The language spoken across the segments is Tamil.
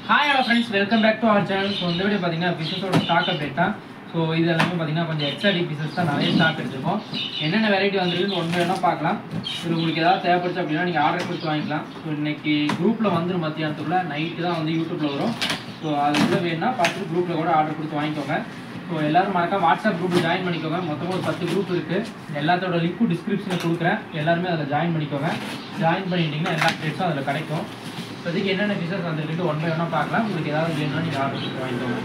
Hi hello friends, welcome back to our channel. So இந்த வீடியோ பார்த்தீங்கன்னா பீசஸோட ஸ்டாக் அப்டேட் தான். ஸோ இது எல்லாமே பார்த்தீங்கன்னா கொஞ்சம் எக்ஸ்ட்ரா பீசஸ் தான் நிறைய ஸ்டாக் எடுத்துருக்கோம். என்னென்ன வெரைட்டி வந்துருக்குன்னு ஒன்று வேணால் பார்க்கலாம். இது உங்களுக்கு ஏதாவது தேவைப்படுச்சு அப்படின்னா நீங்கள் ஆர்டர் கொடுத்து வாங்கிக்கலாம். ஸோ இன்றைக்கி குரூப்பில் வந்துடும், மத்தியானத்துக்குள்ளே நைட்டு தான் வந்து யூடியூப்பில் வரும். ஸோ அதுக்குள்ளே வேணுன்னா பார்த்துட்டு குரூப்பில் கூட ஆர்டர் கொடுத்து வாங்கிக்கோங்க. ஸோ எல்லோரும் மறக்காம வாட்ஸ்அப் குரூப்பில் ஜாயின் பண்ணிக்கோங்க. மொத்தமாக ஒரு 10 குரூப் இருக்குது. எல்லாத்தோட லிங்க்கும் டிஸ்கிரிப்ஷனில் கொடுக்குறேன். எல்லாருமே அதில் ஜாயின் பண்ணிக்கோங்க. ஜாயின் பண்ணிட்டீங்கன்னா எல்லா அப்டேட்ஸும் அதில் கிடைக்கும். இப்போதைக்கு என்னென்ன பீசஸ் வந்துருக்கிட்டு ஒன் பை ஒன்னாக பார்க்கலாம். உங்களுக்கு ஏதாவது வேணும்னா நீங்கள் ஆர்டர் கொடுத்து வாங்கிக்கோங்க.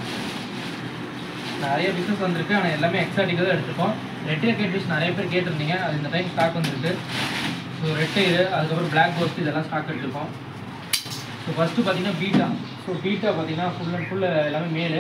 நிறைய பிஸ்னஸ் வந்திருக்கு, ஆனால் எல்லாமே எக்ஸாட்டிக்காக தான் எடுத்துருக்கோம். ரெட் எயர் கேட்ஃபிஷ் நிறைய பேர் கேட்டிருந்தீங்க, அது இந்த டைம் ஸ்டாக் வந்துருக்கு. ஸோ ரெட் எயர், அதுக்கப்புறம் பிளாக் கோஸ்ட் இதெல்லாம் ஸ்டாக் எடுத்துருக்கோம். ஸோ ஃபஸ்ட்டு பார்த்தீங்கன்னா பீட்டா. ஸோ பீட்டா பார்த்தீங்கன்னா ஃபுல் அண்ட் ஃபுல் எல்லாமே மேலு.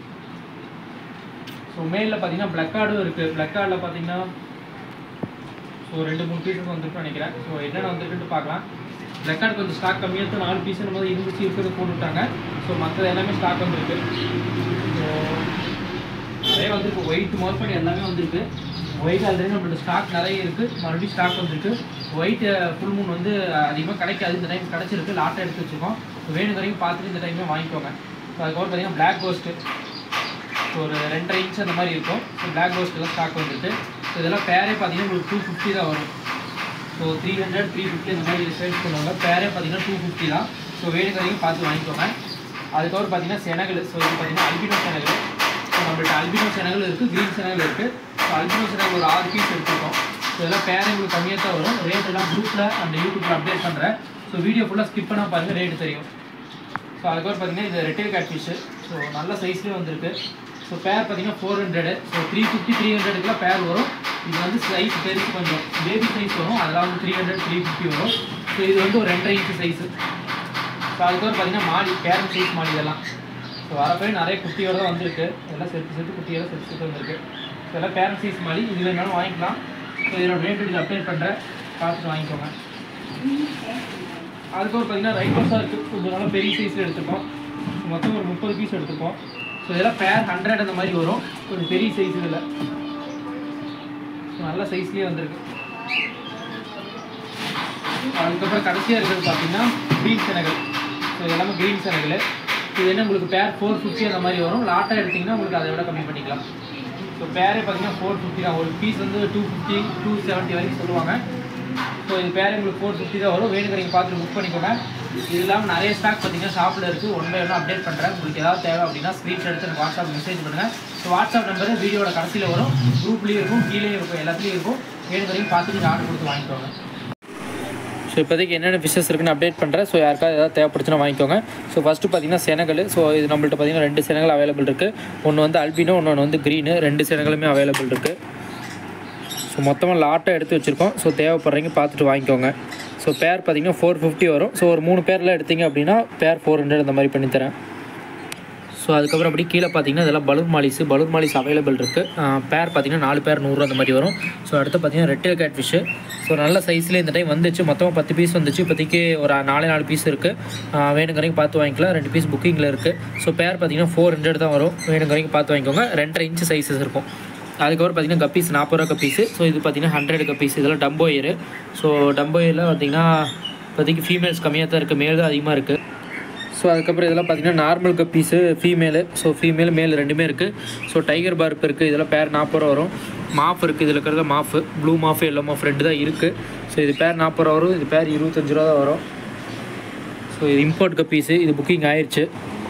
ஸோ மேலில் பார்த்தீங்கன்னா பிளாக் கார்டும் இருக்குது. பிளாக் கார்டில் பார்த்தீங்கன்னா ஸோ 2-3 பீசஸ் வந்துருக்குன்னு நினைக்கிறேன். ஸோ என்னென்ன வந்துருக்குன்னு பார்க்கலாம். பிளாக் கார்டு கொஞ்சம் ஸ்டாக் கம்மியாக தான், 4 பீஸ் நம்ம இருந்துச்சு இருக்கிறது போட்டுவிட்டாங்க. ஸோ மற்றது எல்லாமே ஸ்டாக் வந்துருக்கு. ஸோ நிறைய வந்துருக்கு. ஒயிட் மோர்படி எல்லாமே வந்துருக்கு. ஒயிட் ஆல்ரெடி நம்மளோட ஸ்டாக் நிறைய இருக்குது, மறுபடியும் ஸ்டாக் வந்துருக்கு. ஒயிட் ஃபுல் மூன் வந்து அதிகமாக கிடைக்காது, இந்த டைம் கிடச்சிருக்கு. லாட்டாக எடுத்து வச்சுருக்கோம். வேணும் வரைக்கும் பார்த்துட்டு இந்த டைமே வாங்கிக்கோங்க. ஸோ அதுக்கப்புறம் பார்த்தீங்கன்னா பிளாக் கோஸ்ட்டு ஒரு 2.5 இன்ச் அந்த மாதிரி இருக்கும். ஸோ பிளாக் கோஸ்ட்டெல்லாம் ஸ்டாக் வந்துட்டு. ஸோ இதெல்லாம் பேரே பார்த்தீங்கன்னா உங்களுக்கு 250 தான் வரும். ஸோ 300, 350 இந்த மாதிரி சேல்ஸ் பண்ணுவாங்க. பேரே பார்த்தீங்கன்னா 250 தான். ஸோ வேணுங்க வரைக்கும் பார்த்து வாங்கிக்கோங்க. அதுக்கப்புறம் பார்த்தீங்கன்னா செனகல். ஸோ இது பார்த்தீங்கன்னா அல்பினோ செனகல். ஸோ நம்மள்ட்ட அல்பினோ செனகல் இருக்குது, க்ரீன் செனகல் இருக்குது. ஸோ அல்பினோ செனகல் ஒரு 6 பீஸ் எடுத்துருக்கோம். ஸோ இதெல்லாம் பேரே உங்களுக்கு கம்மியாக தான் வரும். ரேட் எல்லாம் குரூப்பில் அந்த யூடியூப்பில் அப்டேட் பண்ணுறேன். ஸோ வீடியோ ஃபுல்லாக ஸ்கிப் பண்ணால் பாருங்கள், ரேட்டு தெரியும். ஸோ அதுக்கப்புறம் பார்த்தீங்கன்னா இது ரெட் எயர் கேட்ஃபிஷ். ஸோ நல்ல சைஸ்லேயே வந்திருக்கு. ஸோ பேர் பார்த்தீங்கன்னா 400. ஸோ 350, 300க்குலாம் பேர் வரும். இது வந்து சைஸ் பெருசு, கொஞ்சம் பேபி சைஸ் வரும். அதெல்லாம் வந்து 300, 350 வரும். ஸோ இது வந்து ஒரு 2.5 இன்ச் சைஸு. ஸோ அதுக்கப்புறம் பார்த்தீங்கன்னா மாடி, பேரண்ட் சைஸ் மாடி இதெல்லாம். ஸோ வரப்போய் நிறைய குட்டியோட தான் வந்திருக்கு. இதெல்லாம் செட்டு குட்டியோட செட்டு வந்திருக்கு. ஸோ எல்லாம் பேரண்ட் சைஸ் மாடி. இது வேணாலும் வாங்கிக்கலாம். ஸோ இதோட ரேட் இது அப்டேட் பண்ணுறேன், பார்த்துட்டு வாங்கிக்கோங்க. அதுக்கப்புறம் பார்த்தீங்கன்னா ரைட்டர்ஸாக இருக்குது. கொஞ்சம் நல்லா பெரிய சைஸில் எடுத்துப்போம். மொத்தம் ஒரு 30 பீஸ் எடுத்துப்போம். ஸோ இதெல்லாம் பேர் 100 அந்த மாதிரி வரும். கொஞ்சம் பெரிய சைஸ் இதில். ஸோ நல்ல சைஸ்லேயே வந்திருக்கு. அதுக்கப்புறம் கடைசியாக இருக்கிறது பார்த்தீங்கன்னா க்ரீன் செனகல். ஸோ எல்லாமே க்ரீன் செனகல். இது என்ன உங்களுக்கு பேர் 450 அந்த மாதிரி வரும். லாட்டாக எடுத்திங்கன்னா உங்களுக்கு அதை விட கம்மி பண்ணிக்கலாம். ஸோ பேரே பார்த்தீங்கன்னா 450 தான். ஒரு பீஸ் வந்து 250, 270 வரைக்கும் சொல்லுவாங்க. ஸோ இது பேரே உங்களுக்கு 450 தான் வரும். வேணுங்க நீங்கள் பார்த்துட்டு புக் பண்ணிக்கோங்க. இது இல்லாமல் நிறைய ஸ்டாக் பார்த்தீங்கன்னா ஷாப்பில் இருக்குது. ஒன் பை ஒன்று அப்டேட் பண்ணுறேன். உங்களுக்கு ஏதாவது தேவை அப்படின்னா ஸ்க்ரீன்ஷாட் எடுத்து எனக்கு வாட்ஸ்அப் மெசேஜ் பண்ணுங்கள். ஸோ வாட்ஸ்அப் நம்பர் வீடியோட கடைசியில் வரும். குரூப்லேயும் இருக்கும், கீழே இருக்கும், எல்லாத்துலேயும் இருக்கும். வேணும் வரைக்கும் பார்த்துட்டு நீங்கள் ஆர்டர் கொடுத்து வாங்கிக்கோங்க. ஸோ இப்போதைக்கு என்னென்ன ஃபிஷஸ் இருக்குன்னு அப்டேட் பண்ணுறேன். ஸோ யாருக்காவது ஏதாவது தேவைப்படுச்சுன்னா வாங்கிக்கோங்க. ஸோ ஃபஸ்ட்டு பார்த்தீங்கன்னா செனகல். ஸோ இது நம்மள்ட்ட பார்த்தீங்கன்னா 2 செனகல் அவைலபிள் இருக்குது. ஒன்று வந்து அல்பினோ, ஒன்று வந்து க்ரீனு. 2 செனகலுமே அவைலபிள் இருக்குது. ஸோ மொத்தமாக லாட்டாக எடுத்து வச்சுருக்கோம். ஸோ தேவைப்படுறீங்க பார்த்துட்டு வாங்கிக்கோங்க. ஸோ பேர் பார்த்தீங்கன்னா 450 வரும். ஸோ ஒரு 3 பேரில் எடுத்தீங்க அப்படின்னா பேர் 400 அந்த மாதிரி பண்ணித்தரேன். ஸோ அதுக்கப்புறம் அப்படி கீழே பார்த்தீங்கன்னா இதெல்லாம் பலூன் மாலிஸ் அவைலபிள் இருக்குது. பேர் பார்த்தீங்கன்னா 4 பேர் 100 அந்த மாதிரி வரும். ஸோ அடுத்து பார்த்தீங்கன்னா ரெட் எயர் கேட்ஃபிஷ்ஷு. ஸோ நல்ல சைஸில் இந்த டைம் வந்துச்சு. மொத்தமாக 10 பீஸ் வந்துச்சு. இப்போதைக்கு ஒரு 4 பீஸ் இருக்குது. வேணுங்கிறவங்க பார்த்து வாங்கிக்கலாம். 2 பீஸ் புக்கிங்கில் இருக்குது. ஸோ பேர் பார்த்தீங்கன்னா 400 தான் வரும். வேணுங்கிறவங்க பார்த்து வாங்கிக்கோங்க. 2.5 இன்ச் சைஸஸ் இருக்கும். அதுக்கப்புறம் பார்த்தீங்கன்னா கப்பீஸ் 40 ரூபா கப்பீஸு. ஸோ இது பார்த்தீங்கன்னா 100 கப்பீஸ். இதெல்லாம் டம்போ இயர். ஸோ டம்போ இயரில் பார்த்தீங்கன்னா இப்போதைக்கு ஃபீமேல்ஸ் கம்மியாக தான் இருக்குது, மேல் தான் அதிகமாக இருக்குது. ஸோ அதுக்கப்புறம் இதெல்லாம் பார்த்தீங்கன்னா normal guppies, female. So female male ரெண்டுமே இருக்குது. ஸோ டைகர் பார்ப் இருக்குது. இதெல்லாம் பேர் 40 ரூபா வரும். மாஃப் இருக்குது. இதில் இருக்கிறத morph, blue morph, yellow morph 2 தான் இருக்குது. ஸோ இது பேர் 40 ரூபா வரும். இது பேர் 25 ரூபா தான் வரும். ஸோ இது இம்போர்ட் கப்பீஸு. இது புக்கிங் ஆயிடுச்சு.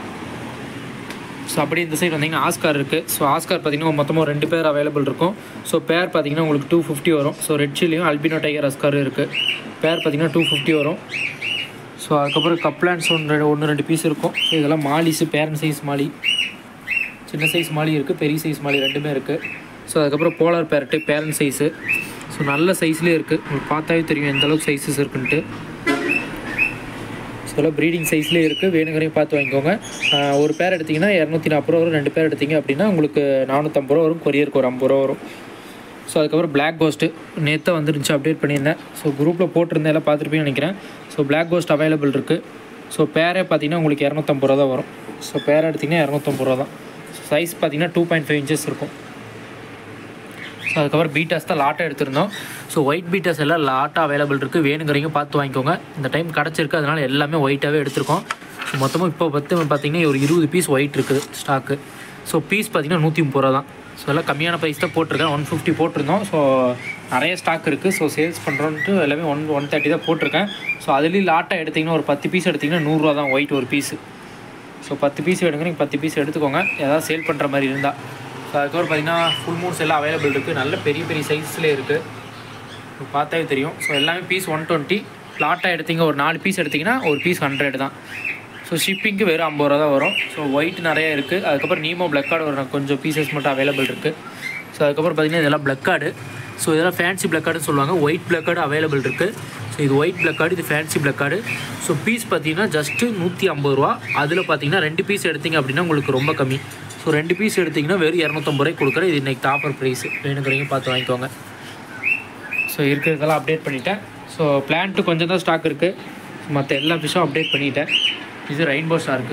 ஸோ அப்படியே இந்த சைடு வந்தீங்கன்னா ஆஸ்கார் இருக்குது. ஸோ ஆஸ்கார் பார்த்தீங்கன்னா மொத்தமாக 2 பேர் அவைலபிள் இருக்கும். ஸோ பேர் பார்த்தீங்கன்னா உங்களுக்கு 250 வரும். ஸோ ரெட் சில்லியும் அல்பினோ டைகர் ஆஸ்காரும் இருக்குது. பேர் பார்த்தீங்கன்னா 250 வரும். ஸோ அதுக்கப்புறம் கப்லான்ஸ் 1-2 பீஸ் இருக்கும். ஸோ இதெல்லாம் மாலிஸு, பேரண்ட் சைஸ் மாலி, சின்ன சைஸ் மாலி இருக்குது, பெரிய சைஸ் மாலி 2மே இருக்குது. ஸோ அதுக்கப்புறம் polar parrot, parent size. So நல்ல சைஸ்லேயே இருக்குது. உங்களுக்கு பார்த்தாவே தெரியும் எந்தளவுக்கு சைஸஸ் இருக்குன்ட்டு. இதெல்லாம் ப்ரீடிங் சைஸ்லேயே இருக்குது. வேணுங்கிறதையும் பார்த்து வாங்கிக்கோங்க. ஒரு பேர் எடுத்திங்கன்னா 240 ரூபா வரும். 2 பேர் எடுத்திங்க அப்படின்னா உங்களுக்கு 450 ரூபா வரும். கொரியருக்கு ஒரு 50 ரூபா வரும். ஸோ அதுக்கப்புறம் பிளாக் கோஸ்ட்டு நேற்று வந்துருந்துச்சு, அப்டேட் பண்ணியிருந்தேன். ஸோ குரூப்பில் போட்டிருந்தேன், எல்லாம் பார்த்துருப்பீங்கன்னு நினைக்கிறேன். ஸோ பிளாக் கோஸ்ட் அவைலபிள் இருக்குது. ஸோ பேரே பார்த்தீங்கன்னா உங்களுக்கு 250 ரூபா தான் வரும். ஸோ பேரை எடுத்திங்கன்னா 250 ரூபா தான். சைஸ் பார்த்தீங்கன்னா 2.5 இன்ச்சஸ் இருக்கும். ஸோ அதுக்கப்புறம் பீட்டாஸ் தான் லாட்டாக எடுத்திருந்தோம். ஸோ ஒயிட் பீட்டாஸ் எல்லாம் லாட்டாக அவைலபிள் இருக்குது. வேணுங்கிறீங்க பார்த்து வாங்கிக்கோங்க. இந்த டைம் கிடச்சிருக்கு, அதனால் எல்லாமே ஒயிட்டாகவே எடுத்திருக்கோம். ஸோ மொத்தமாக இப்போ பார்த்தீங்கன்னா ஒரு 20 பீஸ் ஒயிட் இருக்குது ஸ்டாக்கு. ஸோ பீஸ் பார்த்தீங்கன்னா 130 ரூபா தான். ஸோ எல்லாம் கம்மியான ப்ரைஸ் தான் போட்டிருக்கேன். 150 போட்டிருந்தோம். ஸோ நிறைய ஸ்டாக் இருக்குது. ஸோ சேல்ஸ் பண்ணுறோன்ட்டு எல்லாமே 130 தான் போட்டிருக்கேன். ஸோ அதுலேயும் லாட்டாக எடுத்திங்கன்னா ஒரு 10 பீஸ் எடுத்திங்கன்னா 100 ரூபா தான் ஒயிட் ஒரு பீஸு. ஸோ 10 பீஸ் எடுங்க, நீங்கள் 10 பீஸ் எடுத்துக்கோங்க ஏதாவது சேல் பண்ணுற மாதிரி இருந்தால். ஸோ அதுக்கப்புறம் பார்த்தீங்கன்னா ஃபுல் மூட்ஸ் எல்லாம் அவைலபிள் இருக்குது. நல்ல பெரிய பெரிய சைஸ்லேயே இருக்குது, பார்த்தாவே தெரியும். ஸோ எல்லாமே பீஸ் 120. லாட்டாக எடுத்திங்க ஒரு 4 பீஸ் எடுத்திங்கன்னா ஒரு பீஸ் 100 தான். ஸோ ஷிப்பிங்க்கு வெறும் 50 ரூபா தான் வரும். ஸோ ஒயிட் நிறைய இருக்குது. அதுக்கப்புறம் நீமோ பிளக் கார்டு ஒரு கொஞ்சம் பீசஸ் மட்டும் அவைலபிள் இருக்குது. ஸோ அதுக்கப்புறம் பார்த்திங்கன்னா இதெல்லாம் பிளக் கார்டு. ஸோ இதெல்லாம் ஃபேன்சி பிளக் கார்டுன்னு சொல்லுவாங்க. ஒயிட் பிளக் கார்டு அவைலபிள் இருக்குது. ஸோ இது ஒயிட் பிளக் கார்டு, இது fancy plakat. So piece பார்த்தீங்கன்னா ஜஸ்ட்டு 150 ரூபா. அதில் பார்த்தீங்கன்னா 2 பீஸ் எடுத்திங்க அப்படின்னா உங்களுக்கு ரொம்ப கம்மி. ஸோ 2 பீஸ் எடுத்திங்கன்னா வெறும் 250 ரூபாய்க்கு கொடுக்குறேன். இது இன்றைக்கி ஆஃபர் ப்ரைஸ், வேணுங்கிறீங்க பார்த்து வாங்கிக்கோங்க. ஸோ இருக்கிறதெல்லாம் அப்டேட் பண்ணிட்டேன். ஸோ பிளான்ட்டு கொஞ்சம் தான் ஸ்டாக் இருக்குது. மற்ற எல்லா ஃபிஷ்ஷும் அப்டேட் பண்ணிட்டேன். இது ரெயின்போ ஷார்க்கு.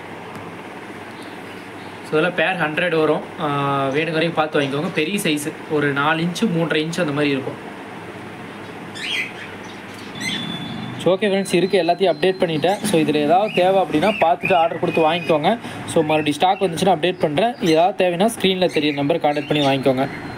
ஸோ இதெல்லாம் பேர் 100 வரும். வேணுங்கிறீங்க பார்த்து வாங்கிக்கோங்க. பெரிய சைஸு ஒரு 4 இன்ச்சு 3.5 இன்ச்சு அந்த மாதிரி இருக்கும். ஸோ ஓகே ஃப்ரெண்ட்ஸ், இருக்குது எல்லாத்தையும் அப்டேட் பண்ணிவிட்டேன். ஸோ இதில் ஏதாவது தேவை அப்படின்னா பார்த்துட்டு ஆர்டர் கொடுத்து வாங்கிக்கோங்க. ஸோ மறுபடியும் ஸ்டாக் வந்துச்சுன்னா அப்டேட் பண்ணுறேன். ஏதாவது தேவைன்னா ஸ்க்ரீனில் தெரியும் நம்பர் கான்டாக்ட் பண்ணி வாங்கிக்கோங்க.